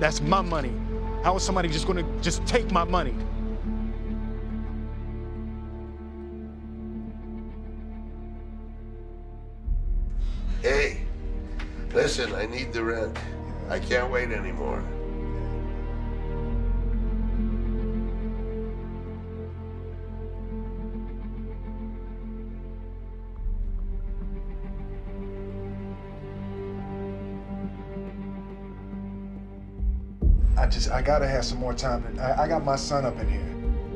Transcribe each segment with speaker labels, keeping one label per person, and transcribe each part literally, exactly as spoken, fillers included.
Speaker 1: That's my money. How is somebody just gonna just take my money?
Speaker 2: Hey, listen, I need the rent. I can't wait anymore.
Speaker 1: I just, I gotta have some more time. I, I got my son up in here.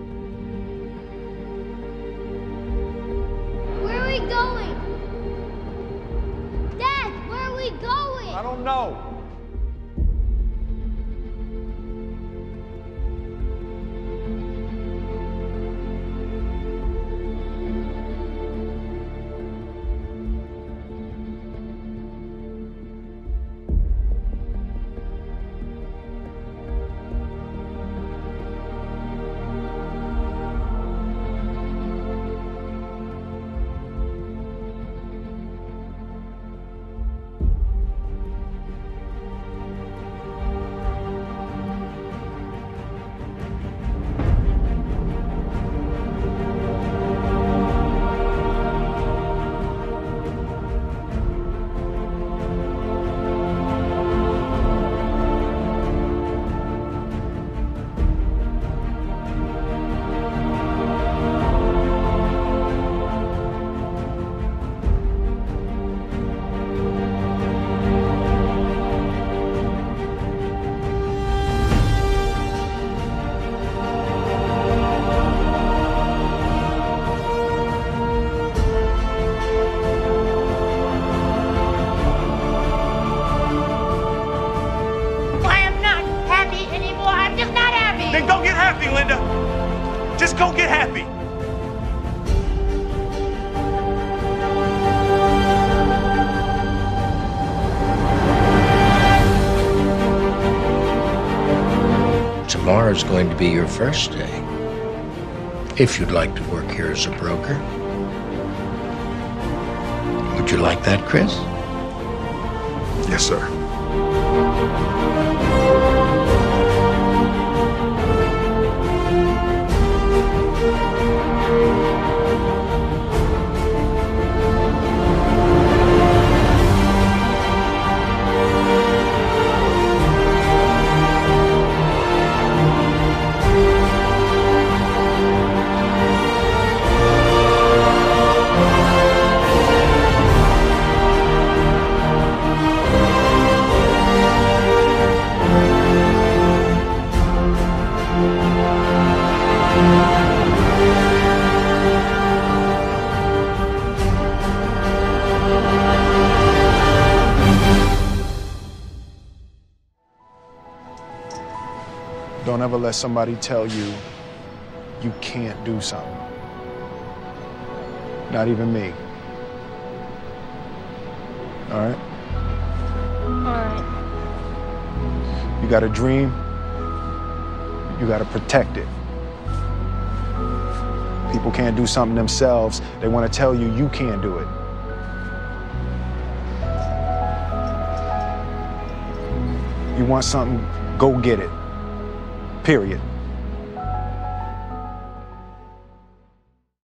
Speaker 3: Where are we going? Dad, where are we going?
Speaker 1: I don't know.
Speaker 4: Then go get happy, Linda. Just go get happy.
Speaker 5: Tomorrow's going to be your first day. If you'd like to work here as a broker. Would you like that, Chris?
Speaker 1: Yes, sir. Don't ever let somebody tell you you can't do something. Not even me. All right?
Speaker 3: All right.
Speaker 1: You got a dream, you got to protect it. People can't do something themselves. They want to tell you you can't do it. You want something, go get it. Period.